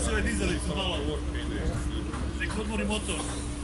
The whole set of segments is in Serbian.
se ovaj dizalicu malo. Nek odmori motor.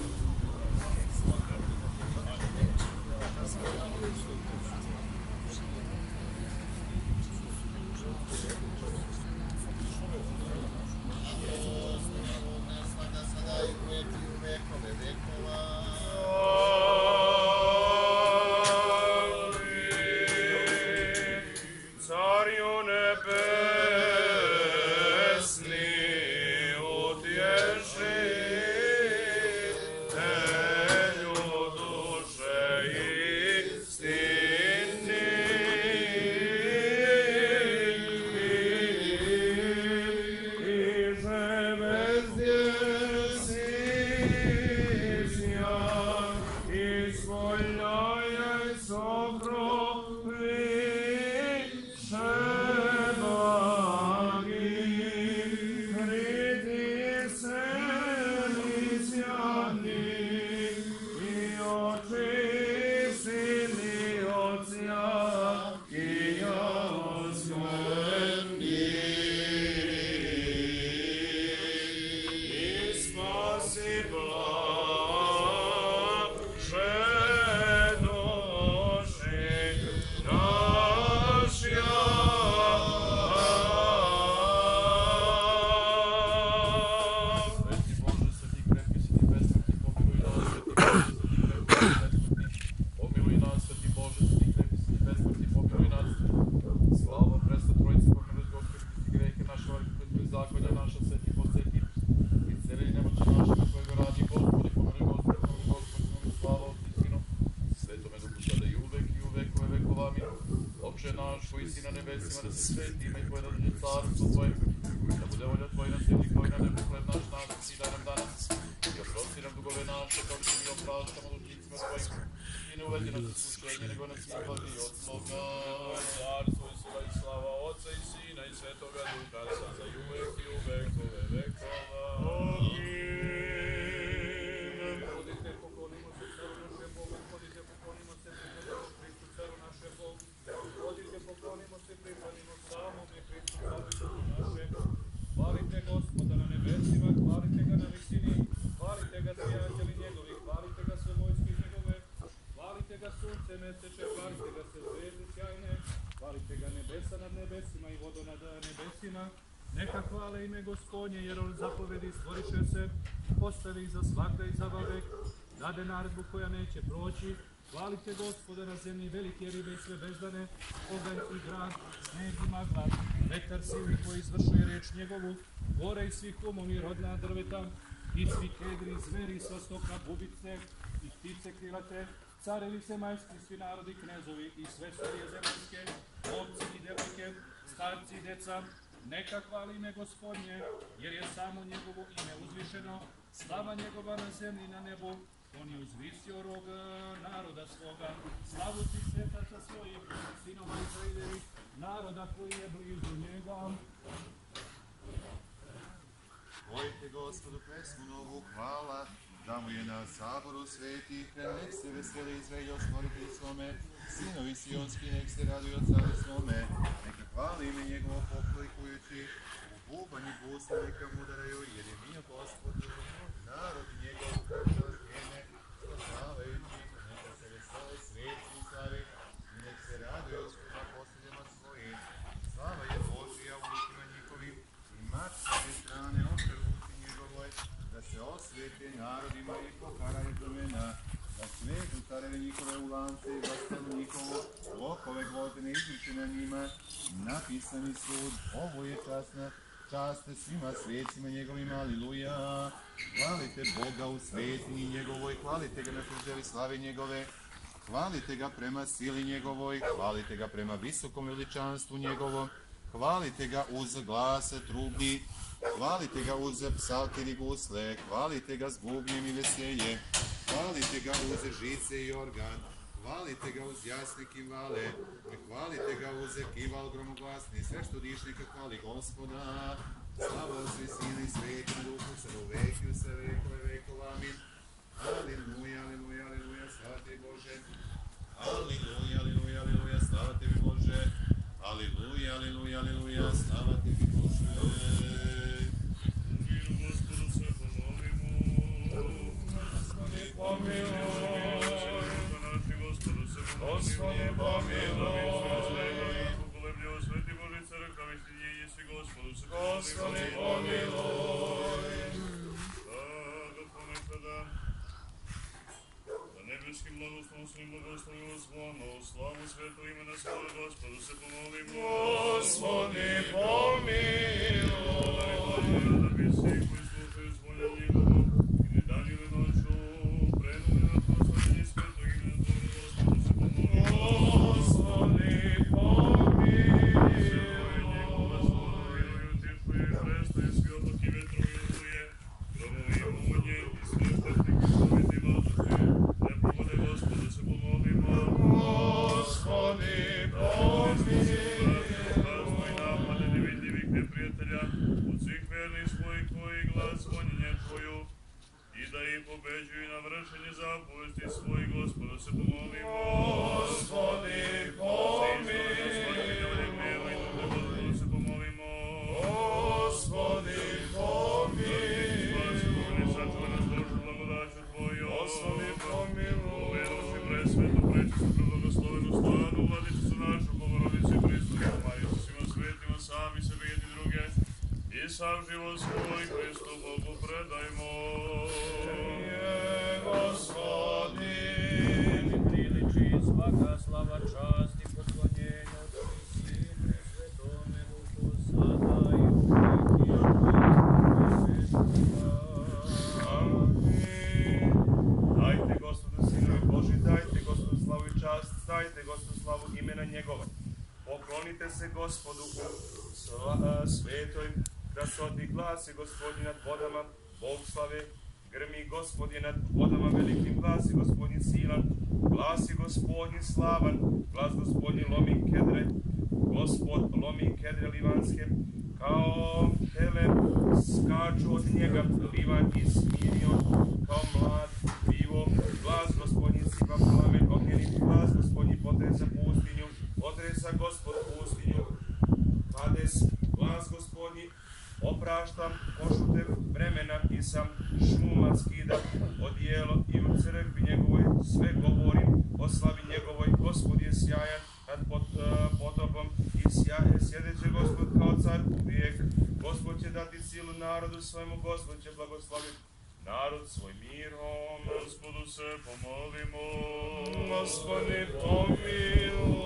Neka hvale ime Gospodnje, jer on zapovedi stvoriše se, postavi za svakda i za vavek, dade naredbu koja neće proći. Hvalite Gospoda na zemlji, velike ribe i sve bezdane, oganj i grad, sneg i magla, vetar silni koji izvršuje reč njegovu, gore i svih umovi rodna drveta, i svi kedri, zveri, sva stoka, bubice i ptice krilate, carevi semaljski, svi narodi, knezovi i sve starije zemaljske, ovci i devojke, starci i deca. Neka hvali ime Gospodnje, jer je samo njegovo ime uzvišeno, slava njegova na zemlji i na nebu. On je uzvisio rog naroda svoga, slavu ti svetaca svojih, sinova Izraelevih, naroda koji je blizu njega. Pojte Gospodu pesmu novu, hvala, da mu je na saboru svetih, nek se veseli Izraelj stvoritelj svome, sinovi sionski, nek se raduju od caru svome, neka hvali ime njegovo poklikujući, u bubanji busle neka mu udaraju, jer je mio Gospod, narod njegov njene, proslavaju neka se veseli sveti i slavi, i nek se raduju svima posteljama svojim, slava je Božija u rukima njihovim, i mač sa te strane oče u ruci njegovoj, da se osvete narodima i pokaraju plemena, da svetu carevi njihove u lance i zastavu njihovu, okove gvozdene izliče na njima, napisani sud, ovo je čast svima svecima njegovima, aliluja. Hvalite Boga u svetinji njegovoj, hvalite ga na tvrđavi slave njegove, hvalite ga prema sili njegovoj, hvalite ga prema visokom veličanstvu njegovom, hvalite ga uz glase trubni, hvalite ga uz psaltir i gusle, hvalite ga s bubnjem i veselje, hvalite ga uz žice i organ, hvalite ga uz jasne kimvale, hvalite ga uz kival gromoglasni, sve što diš neka hvali Gospoda. Slava Otcu i Sinu i Svetom Duhu, sad u veki, u sve vekove vekova, amin. Aleluja, aleluja, aleluja, slava Tebi Bože. Aleluja, aleluja, aleluja, slava Tebi Bože. Aleluja, aleluja, aleluja, slava Tebi Bože. Господu se Господи, помилуj. Sada ponekada na nebeskim blagoslovom svojim blagoslovimo zvonu, slavu sveto imena svoje Gospodu se pomolimo. Gospodi, pomiluje. Da bi svi koji slušaju zvonja njegovo i ne dan ili noću prenuli na proslavljenje sveto imena Tvoje Gospodu se pomolimo. Gospodi, pomiluje. Svoje njegova slova vjeruju tišuje, prestaje svi oblaci vetrovi iluje, gromovi munje i sve štetnike sloviti vazduhe, nepogode Gospodu se pomolimo. Gospodi, pomiluje. Prazno i napade nevidljivih neprijatelja, od svih vernih svojih koji glas zvonjenja čuju, i da ih pobeđuju na vršenje zapovesti svojih, Gospodu se pomolimo. Gospodi, pomiluje. Gospodu se pomolimo. Gospodi, pomiluje. Sačuvaj nas dušu blagodaću Tvoju. Gospodi, pomiluje. Uvedoši presvetu, prečistu, prebлагословenu stvarnu Vladicicu našu, Bogorodicu i Hristu, Majicu svima svetima, sami sebe jedni druge, i sav život svoj Hristu Bogu predajmo. Tebi priliči svaka slava, čast i poklonjenje Otcu i Sinu i Svetome Duhu, sada i uvek i Amin. Dajte Gospodu sinovi Boži, dajte Gospodu slavu i čast, dajte Gospodu slavu imena njegova. Poklonite se Gospodu u svetoj krasoti, glasi Gospodin nad vodama, Bog slave, grmi Gospodin nad vodama velikim, glasi Gospodin silan, glasi Gospodin slavan, glas Gospodin lomi kedre, Gospod lomi kedre livanske, kao tele skaču od njega, livan i smirio, kao mlad pivo, glas Gospodin sipa plamen ognjenit, glas Gospodin potresa pustinju, potresa Gospod pustinju, Hades, glas Gospodin, opraštam pošute vremena i sam šuma skidam odijelo i u crkvi njegovoj sve govorim o slavi njegovoj. Gospod je sjajan nad potopom i sjedeće Gospod kao car uvijek. Gospod će dati silu narodu svojemu, Gospod će blagoslaviti narod svoj mirom. Gospodu se pomolimo. Gospodi, pomiluj.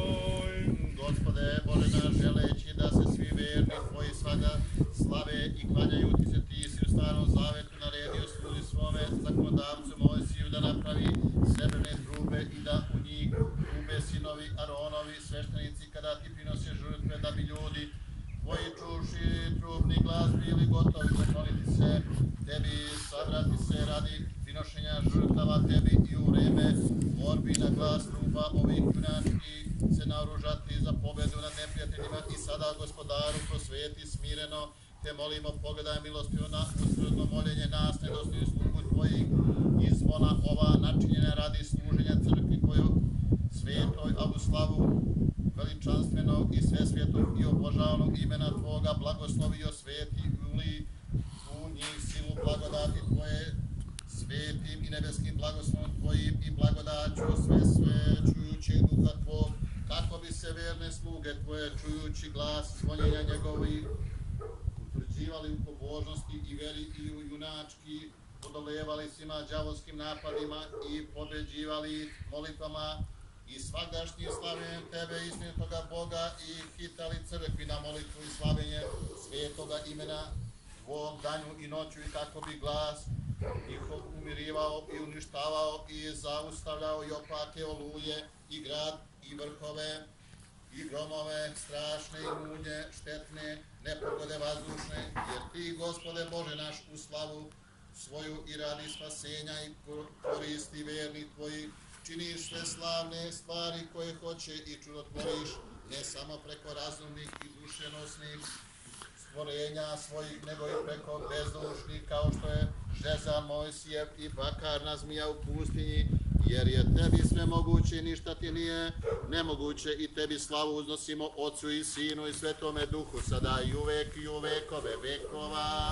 Gospode Bože naš, želeći da se svi verni Tvoji svaga slave i klanjaju Ti se, Ti si u starom zavetu naredio sluzi svome zakonodavcu Mojsiju da napravi srebrne trube i da u njih trube sinovi Aronovi, sveštenici, kada Ti prinose žrtve, da bi ljudi Tvoji čuši trubni glas bili gotovi zakloniti se Tebi, sabrati se radi prinošenja žrtava Tebi i u vreme borbi na glas truba ovih junački se naoružati za pobedu nad neprijateljima i sada, Gospodaru, prosveti smireno, te molimo, pogledaj milostivo na usredno moljenje nas, nedostaju slugu Tvojih i zvona ova načinjena radi služenja crkvi Tvojoj svetoj, a u slavu veličanstvenog i svesvjetog i obožavanog imena Tvoga, blagoslovi i osveti, uli u njih silu blagodati Tvoje, svetim i nebeskim blagoslovom Tvojim i blagodaću čujući duha Tvog, kako bi se verne sluge Tvoje, čujući glas zvonjenja njegovih, utvrđivali u pobožnosti i veri i u junački, odolevali svima đavolskim napadima i pobeđivali molitvama i svagdašnji slavljenjem Tebe, istinitoga Boga, i hitali crkvi na molitvu i slavljenje svetoga imena Tvog danju i noću, i kako bi glas njihov umirivao i uništavao i zaustavljao i opake oluje i grad i vrhove i gromove strašne i munje, štetne, nepogode vazdušne, jer Ti, Gospode Bože naš, u slavu svoju i radi spasenja i koristi vernih Tvojih, činiš sve slavne stvari koje hoće i čudotvoriš, ne samo preko razumnih i dušenosnih stvorenja svojih, nego i preko bezdušnih, kao što je žezal Mojsijev i bakarna zmija u pustinji, jer je Tebi sve moguće i ništa Ti nije nemoguće, i Tebi slavu uznosimo Otcu i Sinu i Svetome Duhu, sada i uvek i u vekove vekova.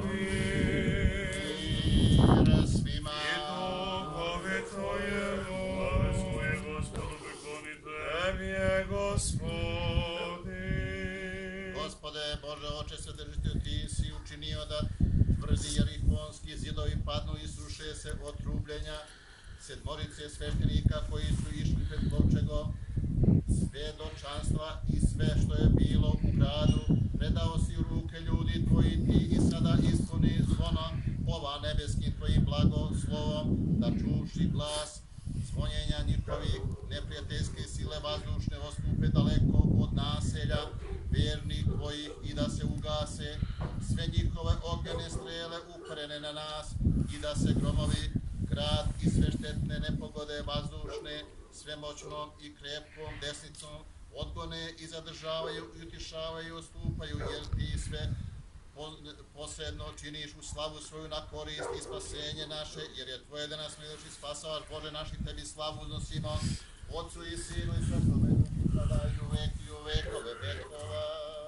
Amin. Mir svima. I duhove Tvojemu, Slave svoje Gospodu priklonite. Tebi je Gospodin. Gospode Bože, oče svedržitelj, ti si učinio da tvrdi Jerikonski zidovi padnu i sruše se od trubljenja sedmorice sveštenika koji su išli pred kovčegom svedočanstva i sve što je bilo u gradu, predao si u ruke ljudi tvoji, ti i sada ispuni zvono ova nebeskim tvojim blagoslovom, da čuvši glas zvonjenja njihovih neprijateljske sile vazdušne ostupe daleko od naselja vernih tvojih i da se ugase sve njihove ognjene strele uperene na nas i da se gromovi grad i sve štetne nepogode vazdušne svemoćnom i krepkom desnicom odgone i zadržavaju i utišavaju, ostupaju, jer ti sve posredno činiš u slavu svoju na korist i spasenje naše, jer je tvoje da nas miloš i spasavaš, Bože naši, tebi slavu uznosimo, Otcu i Sinu i Svetome Duhu, sada i uvek i u vekove vekova.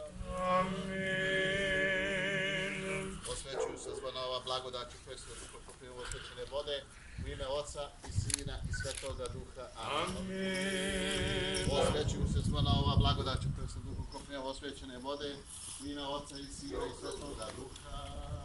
Amin. Osvećuju se zvona ova blagodaću koje se pokrivo osvećene vode, u ime Otca i Sina i Svetoga Duha. Amin. Osvećuju se zvona ova blagodaću koje se duhu kopneva osvećene vode, u ime Otca i Sina i Svetoga Duha.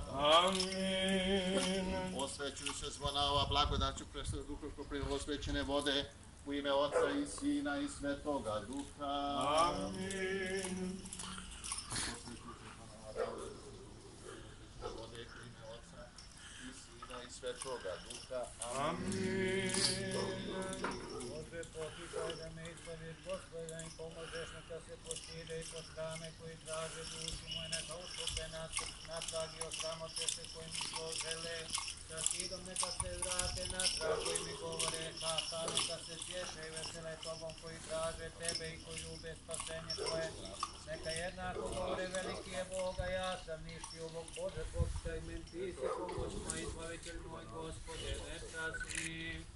Amin. Osvećuju se zvona ova blagodaću koje se duhu kopneva osvećene vode, u ime Otca i Sina i Svetoga Duha. Amin. Osvećuju se zvona ova blagodaću vode, u ime Otca i Sina i Svetoga Duha. Amin. Bože, potišaj da me izbaviš, Gospoda, i pomožeš, neka se postide i postrame koji traže dušu moje, neka ustupe natrag i osramote se koji mi to žele, sa stidom neka se vrate natrag koji mi govore ha, neka se tješe i vesele tobom koji traže tebe i koji ljube spasenje tvoje, neka jednako govore veliki je Boga, ja sam ništi ovog, Bože, potišaj me, ti si pomoć moj, izbavitelj moj, Gospode, neprasni.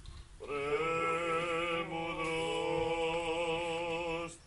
Pремудроst.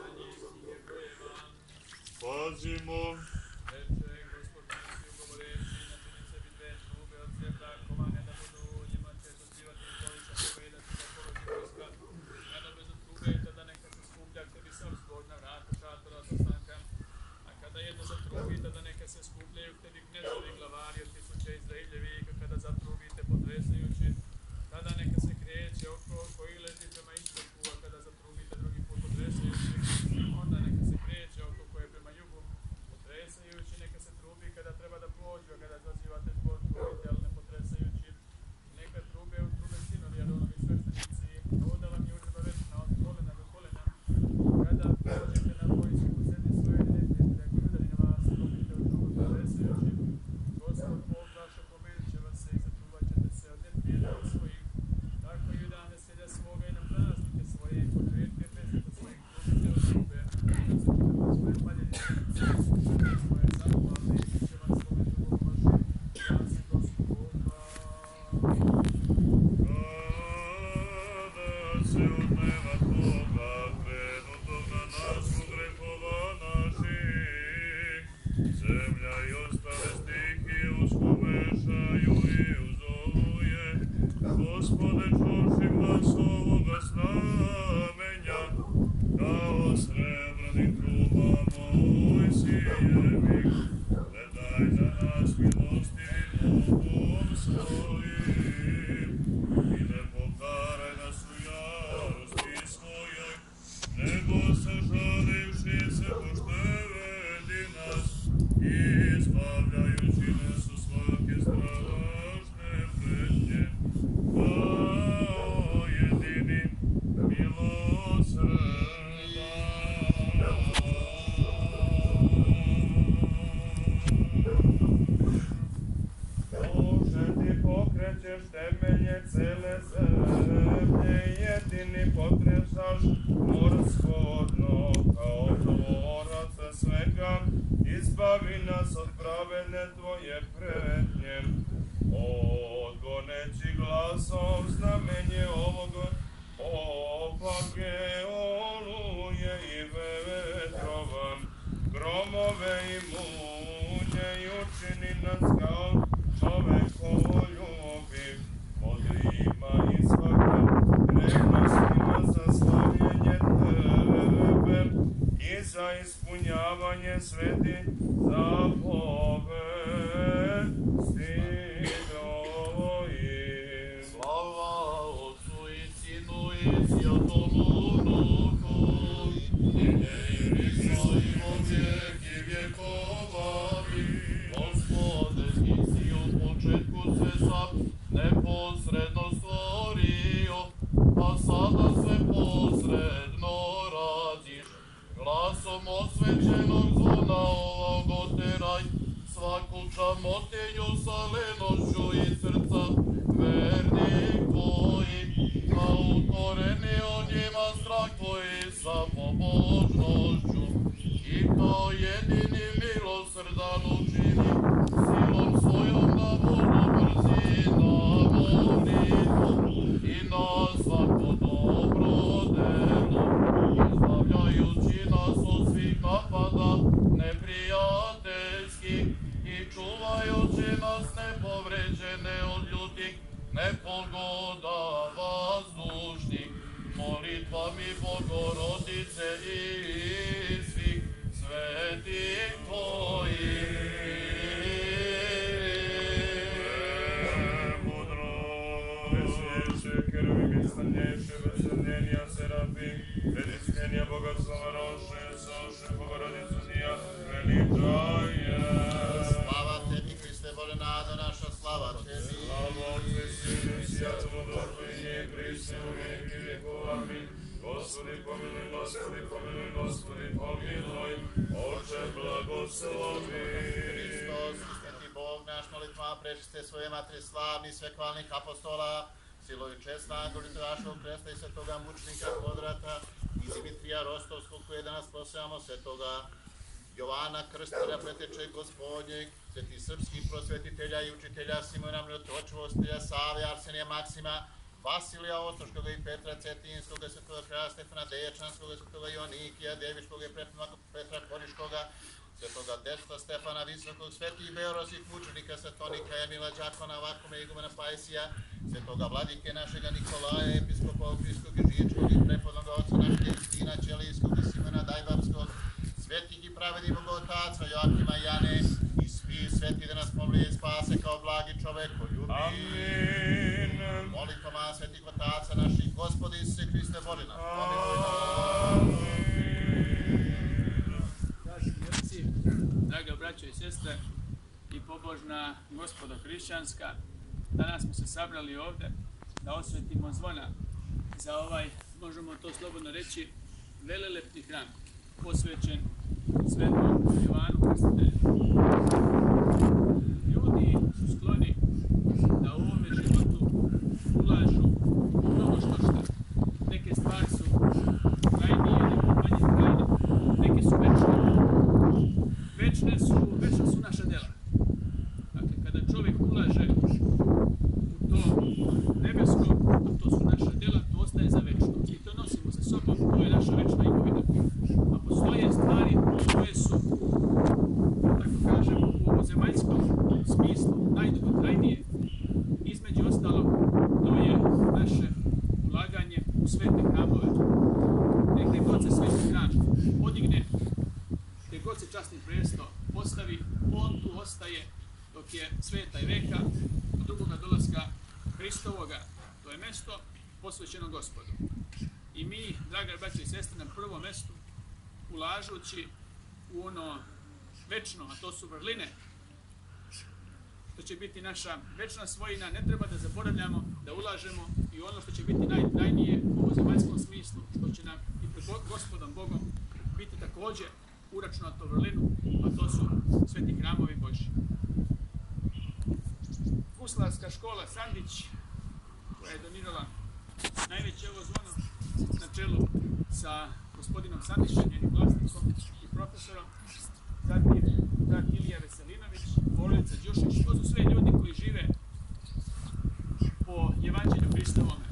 Pazimo. Reče Gospod misli ugovoreći, načini sebi dve trube od srebra, kovane da budu u njima će zazivati poliča tebe i da se zapoloži vojska. Kada bez trube i tada neka se skuplja, tebi se obzgodna vrata šatora sastanka. A kada jedno zatrubi, tada neka se skupljaju tebi knezovi glavari od tisuće Izraeljevi, kada zatrubite potresajući. Tada neka se kreće oko koji leti prema istoku, a kada zatrubite drugi put potresajući, onda neka se kreće oko koje je prema jugu, potresajući, neka se trubi kada treba da pođu, a kada zazivate zbor trubite, ali ne potresajući. Neka trube u trube sinovi, Aronovi sveštenici, voda vam je utreba večna od kolena do kolena. Kada pođete na vojsku u zemlji svoje neprijatelja koji udari na vas, trubite u trubu potresajući. Gospod Bog vaš opomenut će vas se i sačuvat ćete se od neprijatelja svojih. Tako i u dan veselja svoga i na praznike svoje i početke festa svojih trubite od trube. Kad se čujete svoje paljenje, svoje zahvalne i bit će vam spomenuti Bogu vašim. Ja sam Gospod Bog vaš. Kada se od nema toga krenutog na nas zbog grehova naših, zemlja i ostale stihije uskuvešaju i uzoluje, Gospode, čuši glas ovoga znamenja, kao srebrnih truba Mojsijevih, gledaj za nas milostivim Bogom svojim, i ne pokaraj nas u jarosti svojoj, nego sažalivši se poštevedi nas, i izbavljajući nas u svake strašne pretnje, kao jedini milosrdan. Bože, ti pokrećeš temelje cele zemlje, jedini potresaš morsko dno, kao tvoraca svega, izbavi nas od pravedne tvoje pretnje. Odgoneći glasom znamenje ovog opake, oluje i vetrova, gromove i munje, i učini nas kao čovekoljubiv, od Rima i svake revnostima za slavljenje tebe, i za ispunjavanje sveti zapovesti tvojim. Slava Otcu i Sinu i Svjatomu Duhu, i njevi i vijeki vjekova. Gospode, ti si u početku sveta neposredno stvorio, a sada sve posredno radiš. Glasom osvećenog zvona ovog oteraj svaku čamotenju sa lenošću i srca vernih tvojih, a utvoreni o njima strah tvoj sa pobožnošću i kao jedini milosrdan učini silom svojom da Bogu brzi na molitvu i na svako dobro delo, izbavljajući nas od svih napada neprijateljskih i čuvajući nas nepovređene od ljutih nepogoda vazdušnih, molitvami Bogorodice i svih svetih tvojih. Najstarnjejše veseljenja serafim, prediskenja Bogoslava roše, soše Bogorodicu nija veličaje. Slava tebi, Hriste Bože, nado naša, slava tebi. Slava Otcu i Sinu i Svjatomu Duhu i njih prisne u vijeki vjekov. Amin. Gospodi pomiluj, Gospodi pomiluj, Gospodi pomiluj, Oče blagoslovi. Hristos, Sveti Bog, naš molitva, prečiste svoje materi slavnih svekvalnih apostola, siloju česna, golito vašog kresta i svetoga mučnika Kodrata i Dimitrija Rostovskog, koje danas proslavljamo, svetoga Jovana Krstitelja, preteče Gospodnjeg, sveti srpskih prosvetitelja i učitelja Simona Mljotočivostelja, Save, Arsenija Maksima, Vasilija Ostroškoga i Petra Cetinskoga, svetoga kraja Stefana Dečanskoga, svetoga Ionikija, Deviškoga i Petra Koriškoga, svetoga Dečka Stefana Visokog, svetih beorosih mučenika, svetonika Emila Đakona, Vakuma Igumena Pajsija, svetoga vladike našega Nikolaja, episkopa Ohridskog i Žičkog i prepodnoga oca našeg Justina Ćelijskog i Simona Dajbavskog, svetih i pravednih bogotaca Joakima i Jane i svi sveti da nas pomlije i spase kao blagi čovek ko ljubi. Amin. Molitvama svetih otaca naših, Gospodi Isuse Hriste Bože nas, pomiluj nas. Dragi srci, draga braćo i sestre i pobožna gospodo hrišćanska, danas smo se sabrali ovde da osvetimo zvona za ovaj, možemo to slobodno reći, velelepni hram posvećen svetom Jovanu Krstitelju. Ljudi su skloni da u ovome životu ulažu mnogo što. Neke stvari su trajnije, neke manje trajne, neke su večne. Večna su naša dela. Dakle, kada čovjek ulaže u to nebesko, a to su naša dela, to ostaje za večno. I to nosimo sa sobom, to je naša večna imovina. A postoje stvari koje su, tako kažem, u ovozemaljskom smislu najdugotrajnije. Između ostalog, to je naše ulaganje u svete hramove. Gdje god se sveti hram podigne, gdje god se časni presto postavi, on tu ostaje dok je sveta i veka do drugoga dolaska Hristovoga. To je mesto posvećeno Gospodu. I mi, draga braće i sestre, na prvom mestu, ulažući u ono večno, a to su vrline, što će biti naša večna svojina, ne treba da zaboravljamo da ulažemo i ono što će biti najtrajnije u ovozemaljskom smislu, što će nam i pred Gospodom Bogom biti također uračunato vrlinu, a to su sveti hramovi Božji. Guslarska škola Sandić, koja je donirala najveće ovo zvono na čelu sa gospodinom Sandićem, njenim vlasnikom i profesorom, zatim brat Ilija Veselinović, porodica Đušić, to su sve ljudi koji žive po evanđelju Hristovome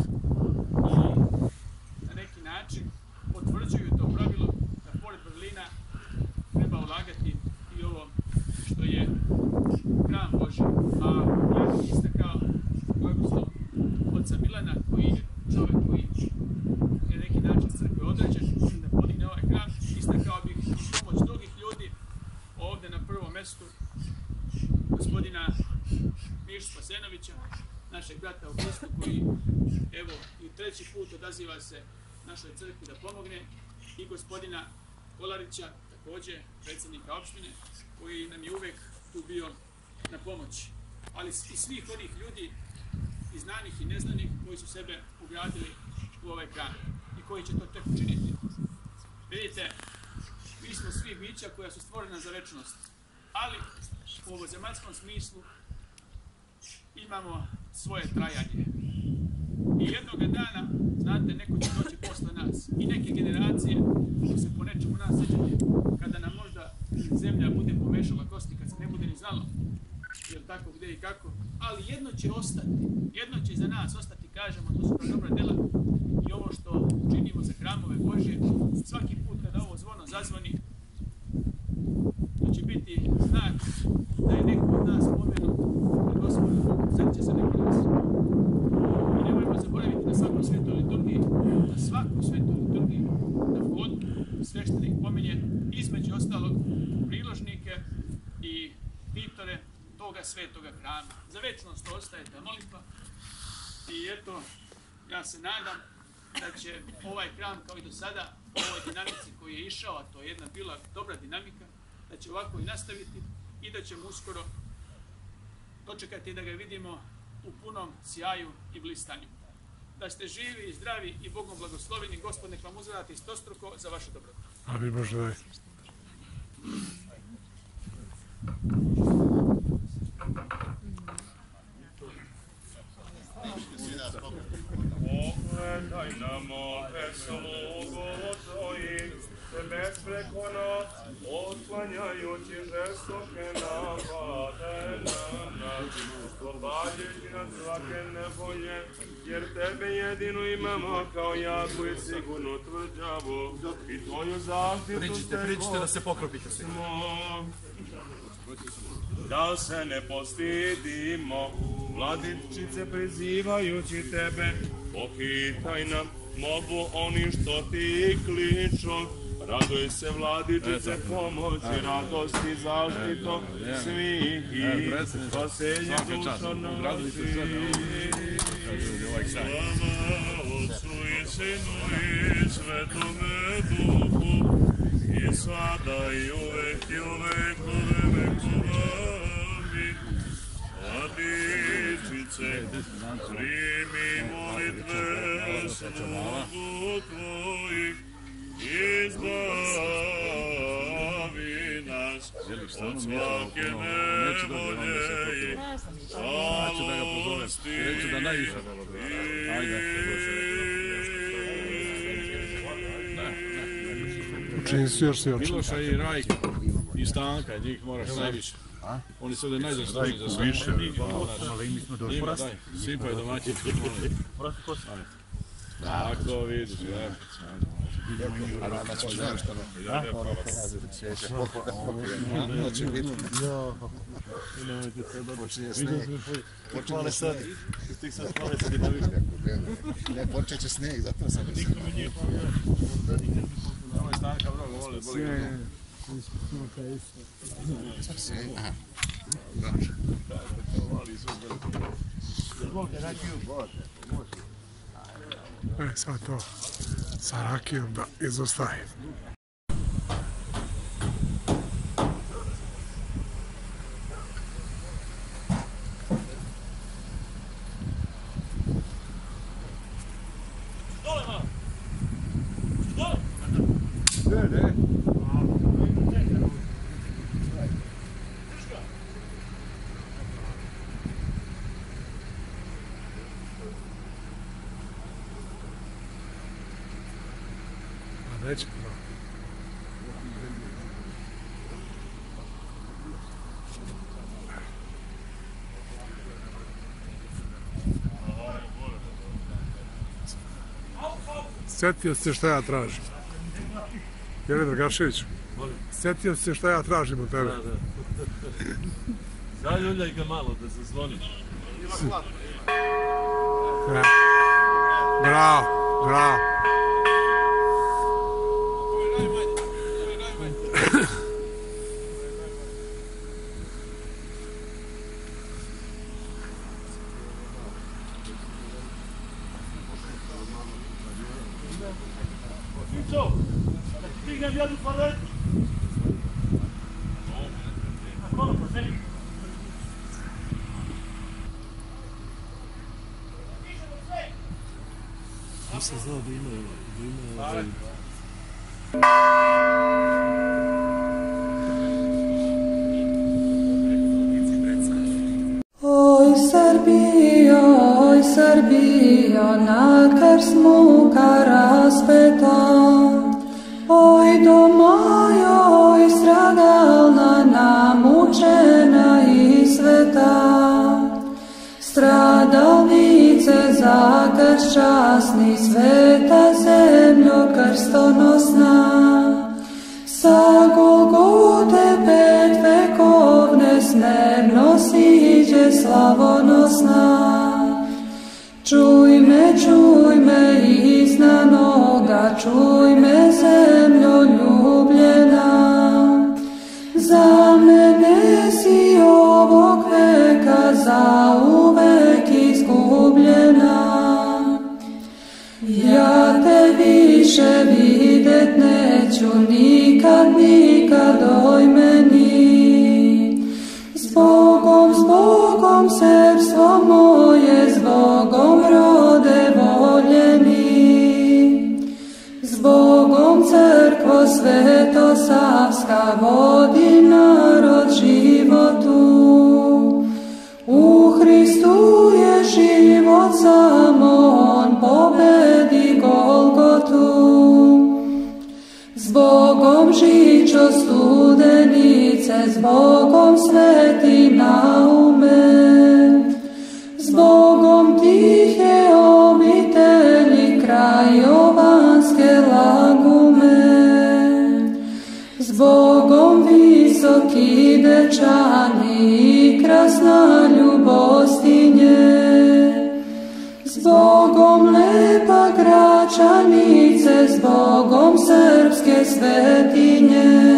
i na neki način potvrđuju to pravilo da pored vrlina treba ulagati i ovo što je hram Božji. A ja bih istakao blagoslov oca Milana, koji je čovjek koji je na neki način crkve određen da podigne ovaj hram. Istakao bih našeg brata u Hristu koji, evo, i treći put odaziva se našoj crkvi da pomogne, i gospodina Kolarića, također predsjednika opštine, koji nam je uvek tu bio na pomoći. Ali i svih onih ljudi, i znanih i neznanih, koji su sebe ugradili u ovaj hram i koji će to tek učiniti. Vidite, mi smo svi bića koja su stvorena za večnost, ali u ovozemaljskom smislu imamo svoje trajanje. I jednoga dana, znate, neko će doći posle nas i neke generacije će se po nečemu nas sećati kada nam možda zemlja bude pomešala kosti, kad se ne bude ni znalo jel tako, gde i kako, ali jedno će ostati, jedno će za nas ostati, kažemo, to su dobra dela i ovo što činimo za hramove Božje, svaki put kada ovo zvono zazvoni, to će biti znak da je neko od nas pomenut pred Gospodom Bogom, seća se neko nas. I nemojmo zaboraviti na svakoj svetoj liturgiji, na vhodu sveštenik pominje između ostalog priložnike i titore toga svetoga hrama. Za večnost to ostaje ta molitva i eto, ja se nadam da će ovaj hram kao i do sada, u ovoj dinamici koji je išao, a to je jedna bila dobra dinamika, da će ovako i nastaviti i da ćemo uskoro dočekati da ga vidimo u punom sjaju i blistanju. Da ste živi i zdravi i Bogom blagosloveni, Gospod nek vam uzvrati stostruko za vaše dobro. Amin, Bože daj. Pogledaj na moje slugu tvojih, te bespreko nas, otklanjajući žestoke napade na nas, oslobađajući nas svake nevolje, jer tebe jedino imamo kao jaku i sigurnu tvrđavu i tvoju zaštitu Pričite da se pokropite svi. Da se ne postidimo, vladičice prizivajući tebe, pohitaj nam, mogu oni što ti kliču. Raduj se, vladičice, pomoći, radosti, zaštitom svih i spasenje duša naših. Slava Otcu i Sinu i Svetome Duhu, i sada i uvek i u vekove vekova. Amin. Vladičice, primi molitve slugu tvojih, izbavi nas od svake nevolje i žalosti. Učini su još svi oči. Miloša i Rajka i Stanka, njih moraš najviše. Oni su ovdje najzaslužniji za sve. Više. Njima daj, simpaj domaćinski, molim. Tako vidiš, ja. Počeće snijeg, zato sam Ovo je Stanka mnogo vole, boli ga. Sad to sa rakijom da izostaje. Neće pravo. Sjetio se šta ja tražim. Jeli Dragašević? Sjetio se šta ja tražim od tebe. Zaljuljaj ga malo da se zvoni. Bravo, bravo. Nisam znao da ima Oj Srbijo, na krsmu raspeta, oj domojo, oj stradalna, namučena i sveta. Stradalnice za krst časni, sveta zemljo krstonosna, sa Golgote pet vekovne snebno siđe slavonosna. Čuj me iznanoga, čuj me zemljo ljubljena, za mene si ovog veka zauvek izgubljena. Ja te više videt neću nikad, oj meni. Zbogom srpstvo moje, zbogom rode voljeni, zbogom crkvo Svetosavska vodi narod životu. U Hristu je život, samo on pobedi Golgotu. Zbogom žičo studenice, zbogom sveti naume, zbogom tihe obitelji kraj Jovanske lagume, zbogom visoki dečani i krasna ljubostinje, zbogom lepa Gračanice, zbogom srpske svetinje,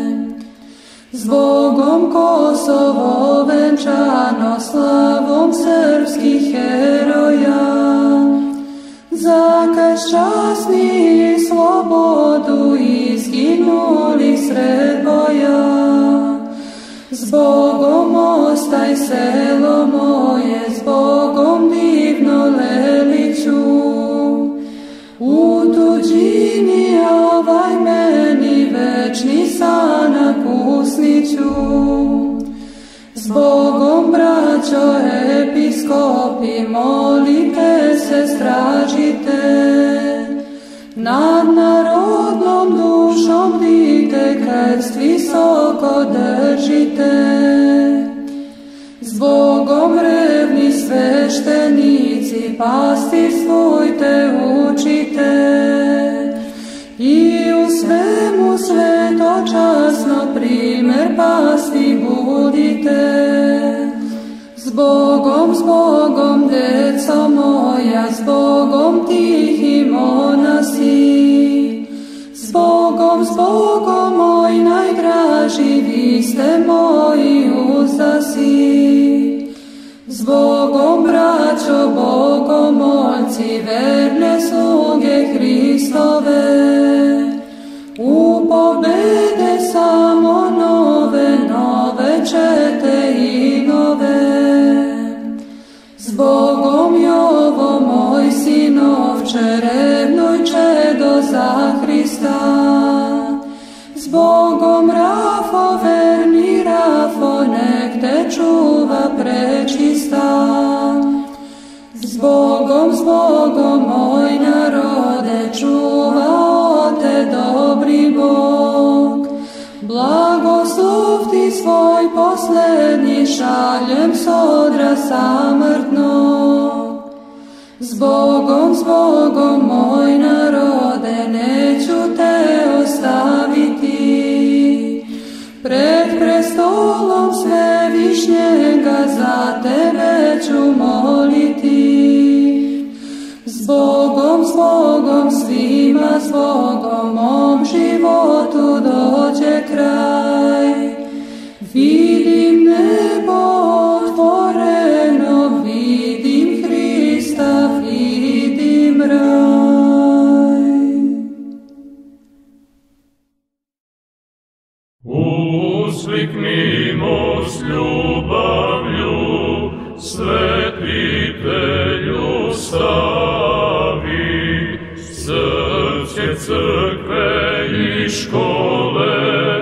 zbogom Kosovo venčano slavom srpskih heroja, za krst časni i slobodu izginuli sred boja. Zbogom ostaj selo moje, zbogom divno Leliću, u tuđini avaj meni večni sanak usniću. Zbogom braćo episkopi, molite se, stražite, nad narodnom dušom bdite, krst visoko držite. Zbogom revni sveštenici, pastirstujte, učite, i u svemu svetočasno primer pasti budite. Zbogom, deco moja, zbogom tihi monasi, zbogom, moj najdraži, vi ste moji uzdasi. Zbogom, braćo, bogomolci, verne sluge Hristove, u pobede samo nove čete i nove. Zbogom Jovo, moj sinovče, revnuj čedo za Hrista. Zbogom Rafo, verni Rafo, nek te čuva prečista. Zbogom, moj narode, čuvao te dobri Bog. Blagoslov ti svoj poslednji šaljem s odra samrtnog. Zbogom, moj narode, neću te ostaviti. Pred prestolom Svevišnjega za tebe ću moliti. Zbogom, svima zbogom, mom životu dođe kraj. Vidim nebo otvoreno, vidim Hrista, vidim raj. Uskliknimo s ljubavlju, svetitelju stavi, srpske crkve i škole,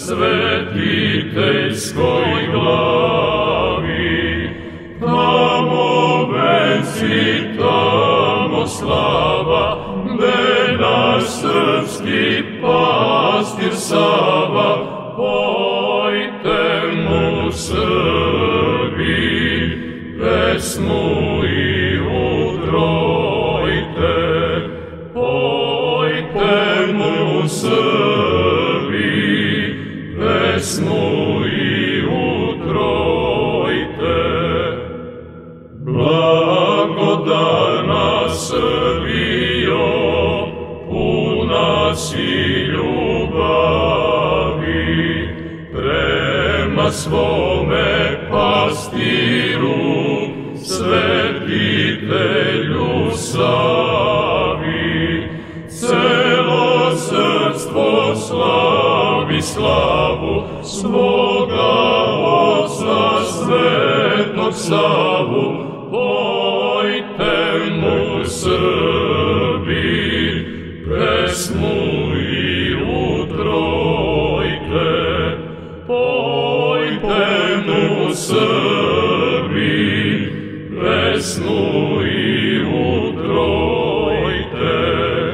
svetiteljskoj glavi. Tamo venci, tamo slava, gde naš srpski pastir Sava, pojte mu Srbi, pesmu i utrojte, pojte mu Srbi, pesmu i utrojte. Blagodana Srbijo, puna si ljubavi, prema svome pastiru, svetitelju Savi. Celo srpstvo slavi slavu svoga Oca Svetog Savu, pojte mu Srbi, pesmu i utrojte, pojte mu Srbi, pesmu i utrojte.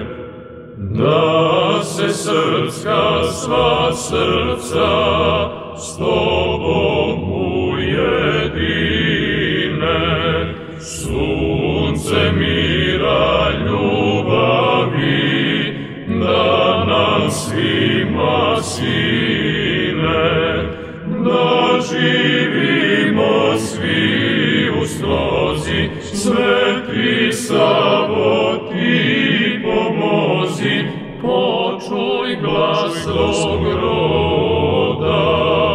Da se srpska sva srca s tobom ujedine, sunce mira ljubavi, da nam svima sine, da živimo svi u slozi, Sveti Savo ti pomozi, počuj glas tog roda,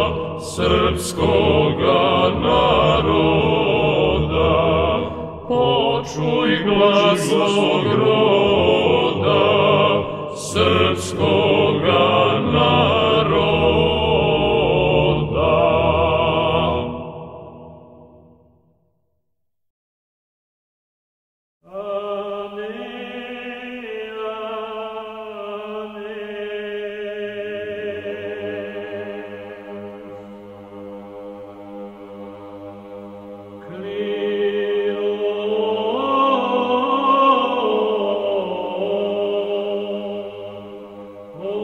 srpskoga naroda, počuj glas tog roda, srpskoga naroda. Oh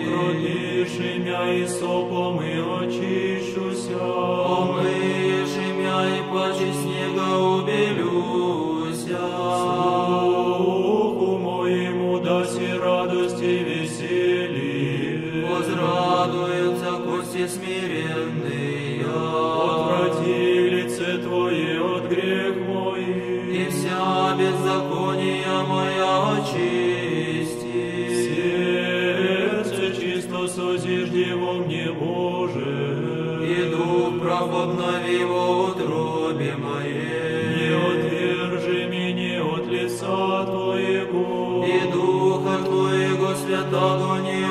окропиши мя и сопом и очищуся. Омыжи мя и паче снега убелюся. Слуху моему даси радость и веселье. Возрадуются кости смиренные. Отврати лице Твое от грех мой. И вся беззакония моя очисти. Сердце чисто созижди во мне, Боже. И дух прав обнови во утробе моей. Не отвержи меня от лица Твоего. И духа Твоего святого не